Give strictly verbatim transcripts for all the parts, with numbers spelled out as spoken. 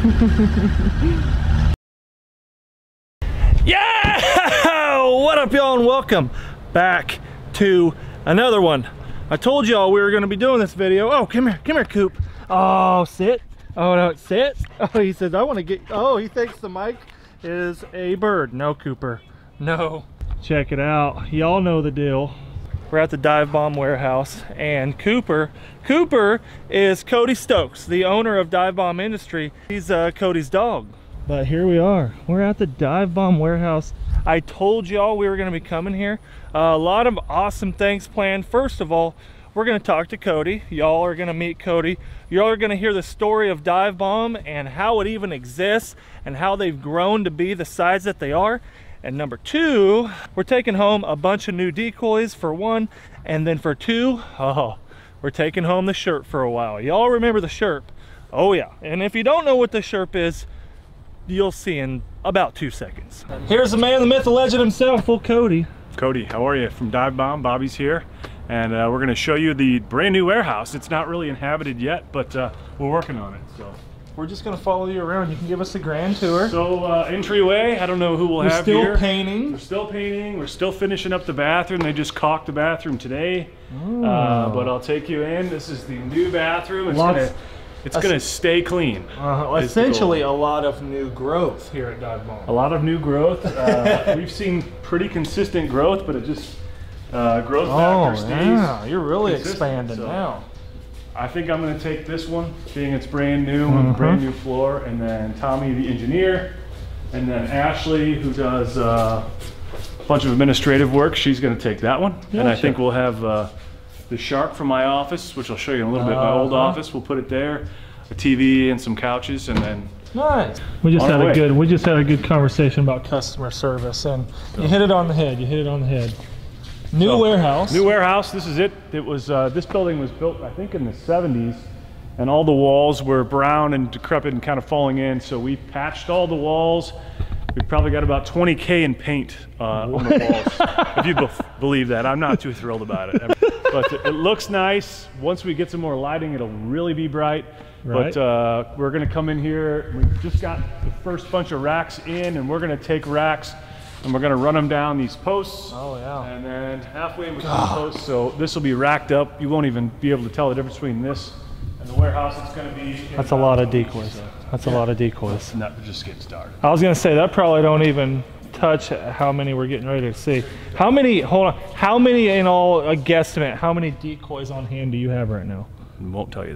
Yeah! What up, y'all, and welcome back to another one. I told y'all we were going to be doing this video. Oh, come here, come here, Coop. Oh, sit. Oh, no, sit. Oh, he says, I want to get, oh, he thinks the mic is a bird. No, Cooper, no. Check it out. Y'all know the deal. We're at the Dive Bomb warehouse, and Cooper, Cooper is Cody Stokes, the owner of Dive Bomb Industry. He's uh, Cody's dog. But here we are. We're at the Dive Bomb warehouse. I told y'all we were going to be coming here. Uh, a lot of awesome things planned. First of all, we're going to talk to Cody. Y'all are going to meet Cody. Y'all are going to hear the story of Dive Bomb and how it even exists and how they've grown to be the size that they are. And number two, we're taking home a bunch of new decoys for one, and then for two, oh, we're taking home the Sherp for a while. Y'all remember the Sherp? Oh yeah. And if you don't know what the Sherp is, you'll see in about two seconds. Here's the man, the myth, the legend himself, full Cody. Cody, how are you? From Dive Bomb, Bobby's here. And uh, we're gonna show you the brand new warehouse. It's not really inhabited yet, but uh, we're working on it, so. We're just gonna follow you around. You can give us a grand tour. So uh, entryway, I don't know who we'll we're have still here. painting. We're still painting. We're still finishing up the bathroom. They just caulked the bathroom today. Oh. Uh, but I'll take you in. This is the new bathroom. It's Lots, gonna, it's gonna stay clean. Uh, essentially a lot of new growth here at Dive Bomb. A lot of new growth. Uh, we've seen pretty consistent growth, but it just uh, growth factor stays. Yeah, you're really consistent, expanding so. now. I think I'm going to take this one, being it's brand new, Mm-hmm. with a brand new floor, and then Tommy, the engineer, and then Ashley, who does uh, a bunch of administrative work. She's going to take that one, Gotcha. and I think we'll have uh, the Shark from my office, which I'll show you in a little bit. My old Uh-huh. office, we'll put it there, a T V and some couches, and then. Nice. We just On had our a way. good. We just had a good conversation about customer service, and you hit it on the head. You hit it on the head. New So, warehouse. New warehouse. This is it. It was uh, this building was built, I think, in the seventies, and all the walls were brown and decrepit and kind of falling in. So we patched all the walls. We probably got about twenty K in paint uh, on the walls. If you be believe that, I'm not too thrilled about it, but it looks nice. Once we get some more lighting, it'll really be bright. Right. But uh, we're gonna come in here. We just got the first bunch of racks in, and we're gonna take racks and we're gonna run them down these posts. Oh yeah. And then halfway in between the posts, so this will be racked up. You won't even be able to tell the difference between this and the warehouse. It's gonna be. That's a lot of decoys. That's a lot of decoys. And that just getting started. I was gonna say that probably don't even touch how many we're getting ready to see. How many? Hold on. How many in all? A guesstimate. How many decoys on hand do you have right now? I won't tell you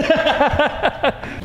that.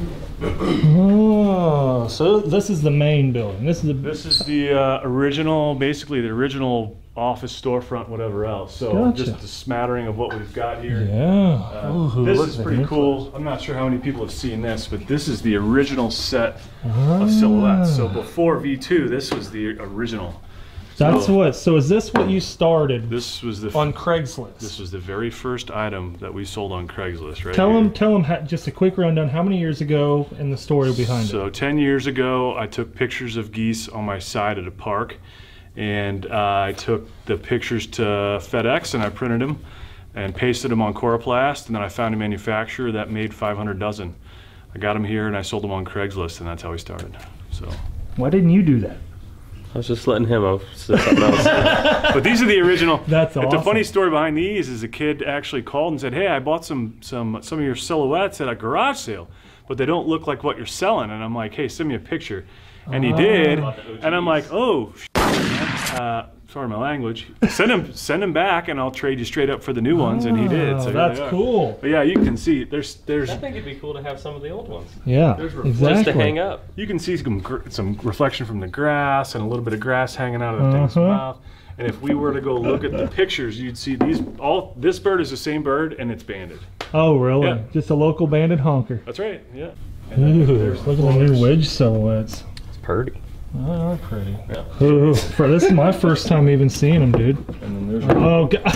Oh, so this is the main building. This is the. This is the uh, original, basically the original office storefront, whatever else. So Gotcha. just a smattering of what we've got here. Yeah. Uh, Ooh, this look is at pretty this. cool. I'm not sure how many people have seen this, but this is the original set of silhouettes. So before V two, this was the original. That's So what. So is this what you started This was the on Craigslist? This was the very first item that we sold on Craigslist, right? Tell here. them. Tell them how, just a quick rundown. How many years ago, and the story behind So it. ten years ago, I took pictures of geese on my side at a park, and uh, I took the pictures to FedEx and I printed them and pasted them on Coroplast, and then I found a manufacturer that made five hundred dozen. I got them here and I sold them on Craigslist, and that's how we started. So. Why didn't you do that? I was just letting him off. Something else. But these are the original. That's awesome. awesome. The funny story behind these is a kid actually called and said, "Hey, I bought some some some of your silhouettes at a garage sale, but they don't look like what you're selling." And I'm like, "Hey, send me a picture." And he Oh. did, and I'm like, "Oh, uh, sorry my language. Send him send him back, and I'll trade you straight up for the new ones." And he did. So Oh, here that's they are. cool. But yeah, you can see there's there's I think it'd be cool to have some of the old ones. Yeah, There's Just exactly. to hang up. you can see some gr- some reflection from the grass and a little bit of grass hanging out of the thing's Uh-huh. mouth. And if we were to go look at the pictures, you'd see these all. This bird is the same bird, and it's banded. Oh, really? Yeah. Just a local banded honker. That's right. Yeah. Ooh, there's look the at the new floors. wedge silhouettes. It's pretty. Oh, they're pretty. Yeah. Ooh, for this is my first time even seeing them, dude. And then there's. Oh, God.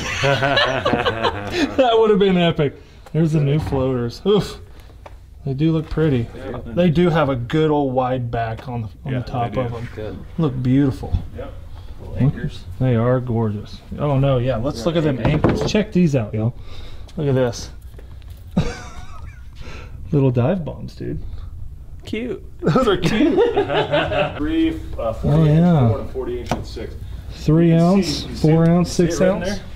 That would have been epic. There's the new floaters. Oof. They do look pretty. They do have a good old wide back on the, on Yeah, the top they of do. them. Good. Look beautiful. Yep. Little anchors. They are gorgeous. Oh no, yeah. Let's look at them anchors. Check these out, y'all. Look at this. Little dive bombs, dude. cute. Those are cute. Three, uh, forty Oh, inch, yeah. four, and forty inch and six. Three You can ounce, see- you see four it- ounce, you see it six right in ounce. there?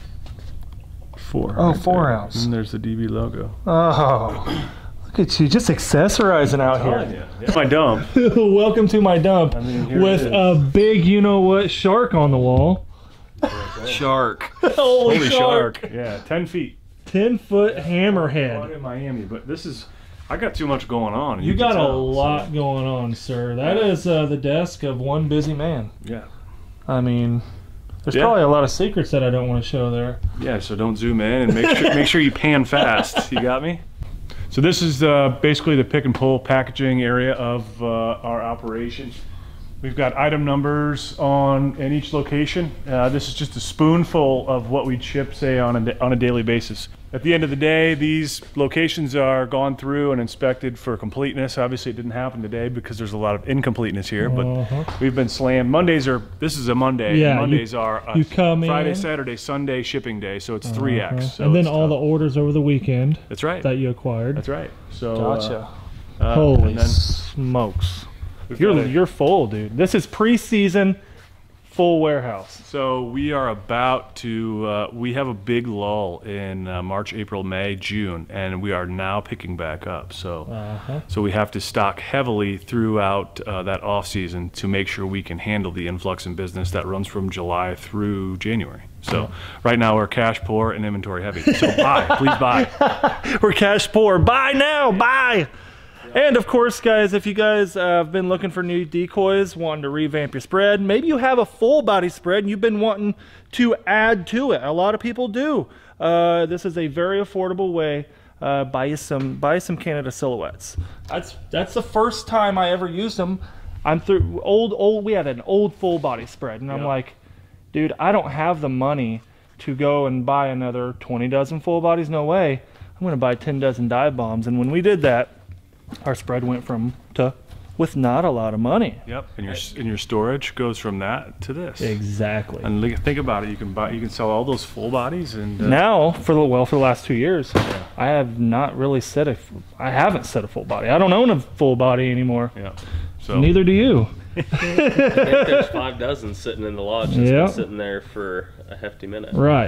Four. Oh, right four there. ounce. And there's the D B logo. Oh, look at you, just accessorizing out Telling here. you. Yeah. My dump. Welcome to my dump I mean, here with it is. a big, you know what, shark on the wall. Shark. Holy, Holy shark. shark. Yeah, ten feet. ten foot Out hammerhead. in Miami, but this is, I got too much going on. You can got a tell, lot so, going on, sir. That is uh, the desk of one busy man. yeah. I mean, there's Yeah. probably a lot of secrets that I don't want to show there. Yeah, so don't zoom in and make sure make sure you pan fast. You got me? So this is uh, basically the pick and pull packaging area of uh, our operation. We've got item numbers on in each location. Uh, this is just a spoonful of what we ship, say, on a, da- on a daily basis. At the end of the day, these locations are gone through and inspected for completeness. Obviously, it didn't happen today because there's a lot of incompleteness here, but Uh-huh. we've been slammed. Mondays are, this is a Monday. Yeah, you- Mondays are uh, you come Friday, in. Saturday, Sunday shipping day, so it's three X. Uh-huh. So and then it's all the tough. orders over the weekend That's right. that you acquired. That's right. So Gotcha. uh, uh, Holy and then smokes. we've You're, got a- you're full, dude. This is preseason full warehouse. So we are about to. Uh, we have a big lull in uh, March, April, May, June, and we are now picking back up. So. Uh-huh. So we have to stock heavily throughout uh, that off season to make sure we can handle the influx in business that runs from July through January. So right now we're cash poor and inventory heavy. So buy, please buy. We're cash poor. Buy now, buy. And of course, guys, if you guys uh, have been looking for new decoys, wanting to revamp your spread, maybe you have a full body spread and you've been wanting to add to it. A lot of people do. Uh, this is a very affordable way. Uh, buy you some, buy some Canada silhouettes. That's that's the first time I ever used them. I'm through old old. We had an old full body spread, and I'm Yeah. like, dude, I don't have the money to go and buy another twenty dozen full bodies. No way. I'm gonna buy ten dozen dive bombs. And when we did that, our spread went from to with not a lot of money. Yep. And your and your storage goes from that to this. Exactly. And look- think about it. You can buy. You can sell all those full bodies and. Uh, Now, for the well, for the last two years, I have not really set a. I haven't set a full body. I don't own a full body anymore. Yeah. So. Neither do you. I think there's five dozen sitting in the lodge that's Yeah. been sitting there for a hefty minute. Right.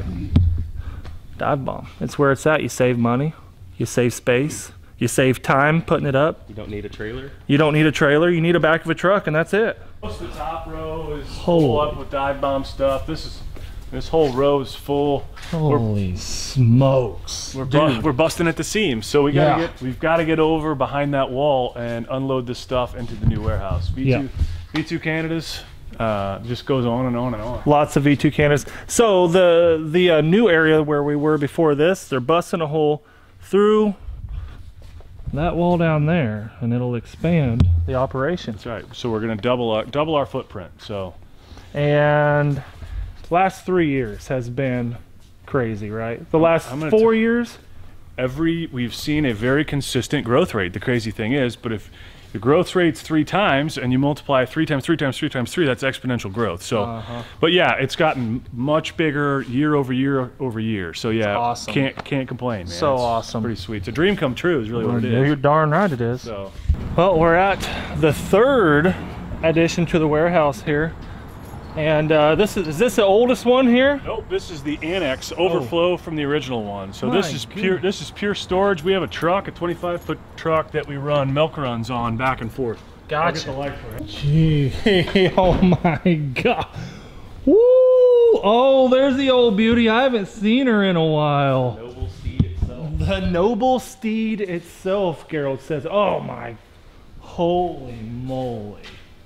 Dive bomb. It's where it's at. You save money. You save space. You save time putting it up. You don't need a trailer. You don't need a trailer. You need a back of a truck, and that's it. Most of the top row is Holy. full up with dive bomb stuff. This is this whole row is full. We're, Holy smokes. we're, bu- we're busting at the seams, so we gotta Yeah. get we've got to get over behind that wall and unload this stuff into the new warehouse. V two Yeah. V two Canadas uh, just goes on and on and on. Lots of V two Canadas. So the the uh, new area where we were before this, they're busting a hole through that wall down there, and it'll expand the operation. That's right. So we're gonna double our double our footprint. So And last three years has been crazy, right? The last I'm gonna four t- years, every we've seen a very consistent growth rate. The crazy thing is, but if the growth rate's three times and you multiply three times three times three times three, that's exponential growth. So, Uh-huh. but yeah, it's gotten much bigger year over year over year. So yeah, awesome. can't can't complain, man. So It's awesome. pretty sweet. It's a dream come true, is really what it You're is. darn right it is. So Well, we're at the third addition to the warehouse here. And uh, this is, is this the oldest one here? nope, this is the annex overflow from the original one. So this Oh. My is pure. goodness. This is pure storage. We have a truck, a twenty-five foot truck that we run milk runs on back and forth. I'll get Gotcha. the light for it. Gee, oh my God. Woo! Oh, there's the old beauty. I haven't seen her in a while. Noble steed itself. The noble steed itself, Gerald says. Oh my, holy moly.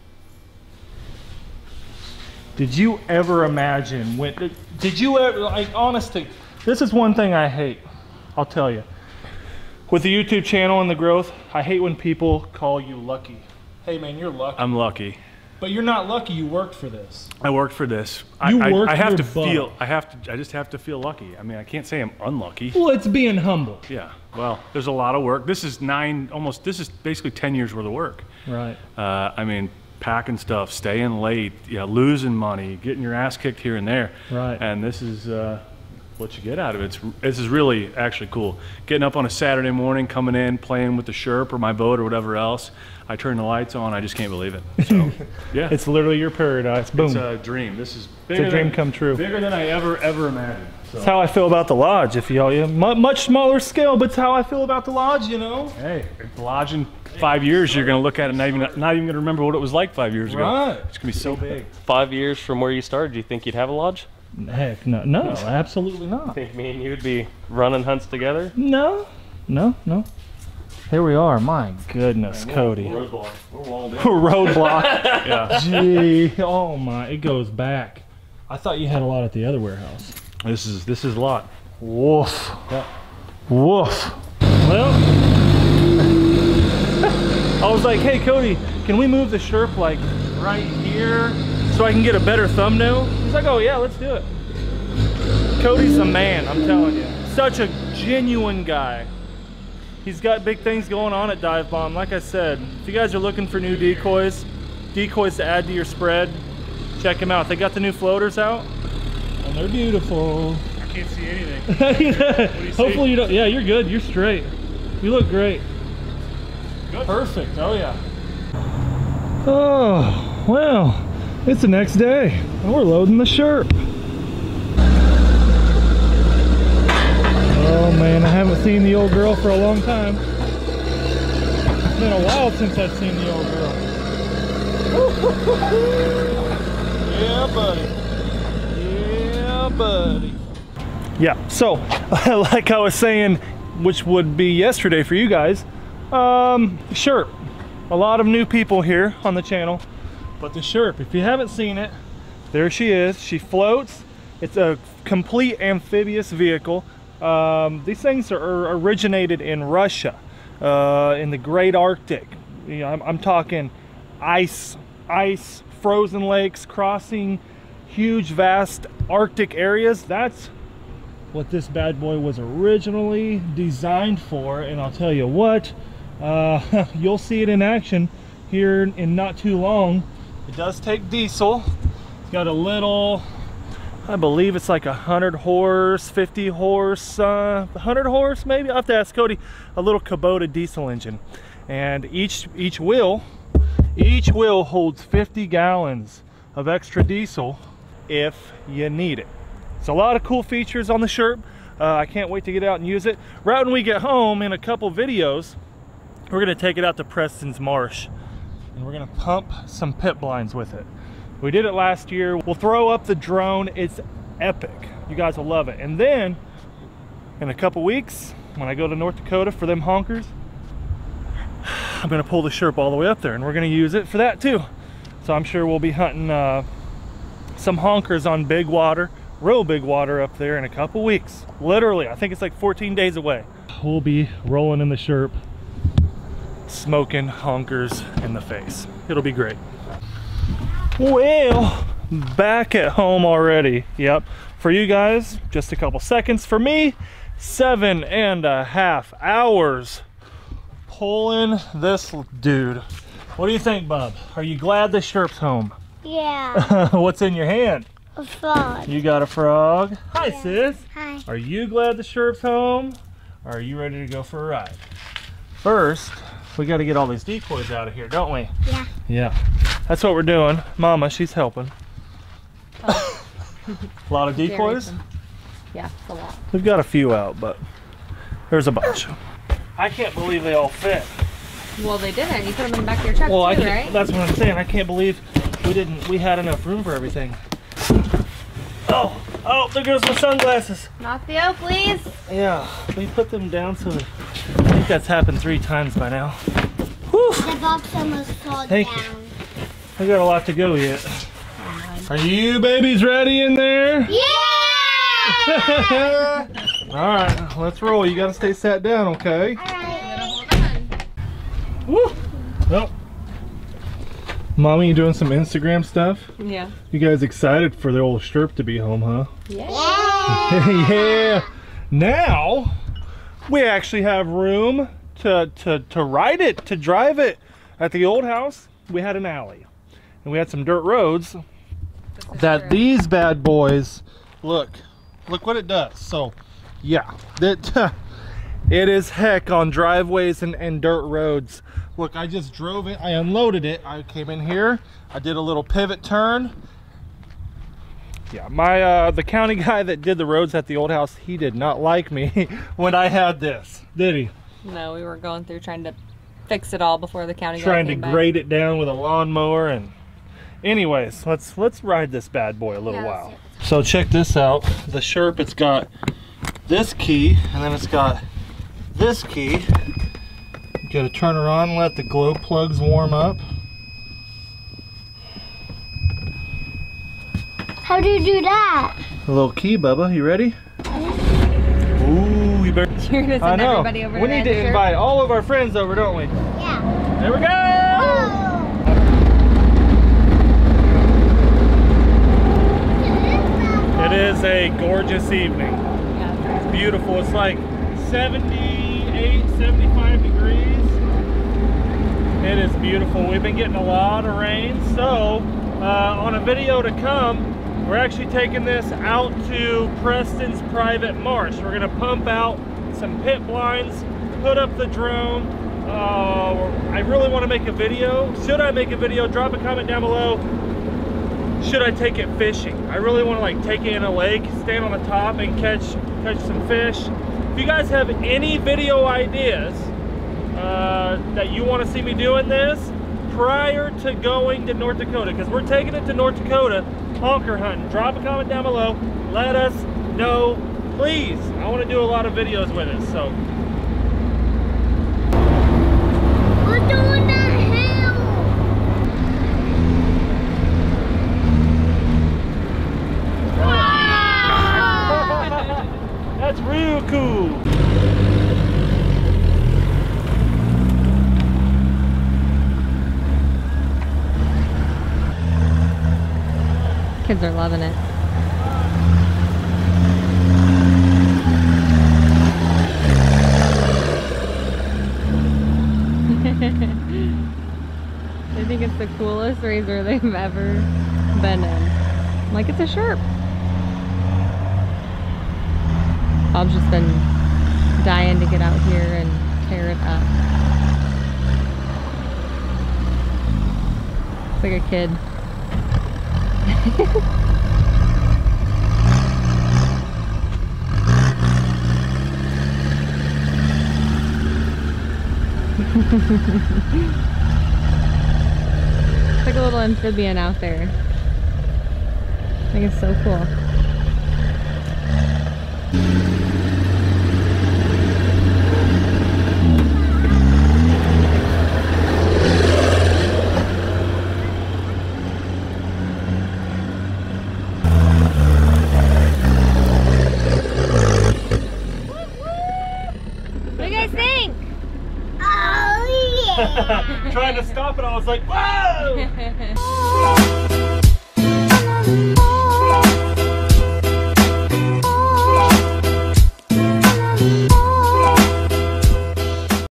Did you ever imagine when, did, did you ever, like, honestly, this is one thing I hate, I'll tell you. With the YouTube channel and the growth, I hate when people call you lucky. Hey man, you're lucky. I'm lucky. But you're not lucky, you worked for this. I worked for this. I, You I, worked I have your to butt feel. off. I have to. I just have to feel lucky. I mean, I can't say I'm unlucky. Well, it's being humble. Yeah. Well, there's a lot of work. This is nine, almost. This is basically ten years worth of work. Right. Uh, I mean, packing stuff, staying late, you know, losing money, getting your ass kicked here and there. Right. And this is. Uh, what you get out of it. It's, this is really actually cool. Getting up on a Saturday morning, coming in, playing with the Sherp or my boat or whatever else. I turn the lights on, I just can't believe it. So, yeah. It's literally your paradise. Boom. It's a dream. This is It's bigger a dream than, come true. Bigger than I ever, ever imagined. So. That's how I feel about the lodge. If y'all, yeah, mu- much smaller scale, but it's how I feel about the lodge, you know? Hey, the lodge in five years, you're gonna look at it, not even, not even gonna remember what it was like five years ago. Right. It's gonna be so big. Five years from where you started, do you think you'd have a lodge? Heck, no, no, absolutely not. I think me and you would be running hunts together? No, no, no. Here we are. My goodness, Cody. Roadblock. We're walled in. Roadblock. Yeah. Gee, oh my, it goes back. I thought you had a lot at the other warehouse. This is this is a lot. Woof. Yeah. Woof. Well, I was like, hey Cody, can we move the Sherp like right here so I can get a better thumbnail? He's like, oh yeah, let's do it. Cody's a man, I'm telling you. Such a genuine guy. He's got big things going on at Dive Bomb. Like I said, if you guys are looking for new decoys, decoys to add to your spread, check him out. They got the new floaters out, and they're beautiful. I can't see anything. What do you Hopefully see? you don't. Yeah, you're good. You're straight. You look great. Good. Perfect. Oh yeah. Oh well, it's the next day, and we're loading the Sherp. Oh man, I haven't seen the old girl for a long time. It's been a while since I've seen the old girl. Yeah, buddy. Yeah, buddy. Yeah, so like I was saying, which would be yesterday for you guys, um, Sherp. A lot of new people here on the channel, but the Sherp, if you haven't seen it, there she is. She floats. It's a complete amphibious vehicle. Um, these things are originated in Russia, uh, in the Great Arctic. You know, I'm, I'm talking ice, ice, frozen lakes, crossing huge, vast Arctic areas. That's what this bad boy was originally designed for. And I'll tell you what, uh, you'll see it in action here in not too long. It does take diesel. It's got a little, I believe it's like a hundred horse, fifty horse, uh, hundred horse maybe. I have to ask Cody. A little Kubota diesel engine, and each each wheel, each wheel holds fifty gallons of extra diesel if you need it. It's a lot of cool features on the Sherp. Uh, I can't wait to get out and use it. Right when we get home, in a couple videos, we're gonna take it out to Preston's Marsh, and we're gonna pump some pit blinds with it. We did it last year. We'll throw up the drone. It's epic. You guys will love it. And then in a couple weeks, when I go to North Dakota for them honkers, I'm gonna pull the Sherp all the way up there, and we're gonna use it for that too. So I'm sure we'll be hunting uh, some honkers on big water, real big water up there in a couple weeks. Literally, I think it's like fourteen days away. We'll be rolling in the Sherp, smoking honkers in the face. It'll be great. Well, back at home already. Yep, for you guys, just a couple seconds. For me, seven and a half hours pulling this dude. What do you think, Bub? Are you glad the Sherp's home? Yeah. What's in your hand? A frog. You got a frog. Hi, Yeah. sis. Hi. Are you glad the Sherp's home? Or are you ready to go for a ride? First, we got to get all these decoys out of here, don't we? Yeah. Yeah. That's what we're doing. Mama, she's helping. Oh. A lot of decoys? Yeah, it's a lot. We've got a few out, but there's a bunch. I can't believe they all fit. Well, they didn't. You put them in the back of your truck Well, I too, can't, right? that's what I'm saying. I can't believe we didn't. We had enough room for everything. Oh, oh, there goes my sunglasses. Not the O, please. Yeah, we put them down so that, I think that's happened three times by now. Whew. The box almost fell Thank you. down. I got a lot to go yet. Are you babies ready in there? Yeah! All right, let's roll. You gotta stay sat down, okay? Alright. Woo! Well, Mommy, you doing some Instagram stuff? Yeah. You guys excited for the old Sherp to be home, huh? Yeah. Yeah! Yeah. Now we actually have room to, to, to ride it, to drive it. At the old house, we had an alley. And we had some dirt roads that these bad boys, look, look what it does. So yeah, that it is heck on driveways and, and dirt roads. Look, I just drove it, I unloaded it, I came in here, I did a little pivot turn. Yeah, my uh the county guy that did the roads at the old house, he did not like me when I had this, did he? No, we were going through trying to fix it all before the county Trying guy to came back. grade it down with a lawnmower. And anyways, let's let's ride this bad boy a little Yeah, while. let's So check this out. The Sherp, it's got this key, and then it's got this key. You gotta turn her on, let the glow plugs warm up. How do you do that? A little key, Bubba. You ready? Ooh, you better. You're gonna send I know. everybody over We to need the to Sherp? invite all of our friends over, don't we? Yeah. There we go. Oh. It is a gorgeous evening. Yeah. It's beautiful. It's like seventy-eight, seventy-five degrees. It is beautiful. We've been getting a lot of rain. So uh, on a video to come, we're actually taking this out to Preston's private marsh. We're gonna pump out some pit blinds, put up the drone. Uh, I really want to make a video. Should I make a video? Drop a comment down below. Should I take it fishing? I really want to like take it in a lake, stand on the top and catch catch some fish. If you guys have any video ideas uh, that you want to see me doing this prior to going to North Dakota, because we're taking it to North Dakota honker hunting, drop a comment down below. Let us know, please. I want to do a lot of videos with it. So We're doing that hill. that's real cool. Kids are loving it. They think it's the coolest razor they've ever been in. Like, it's a Sherp. Bob's just been dying to get out here and tear it up. It's like a kid. It's like a little amphibian out there. I think it's so cool. What do you guys think? Oh yeah. Trying to stop it, I was like, whoa!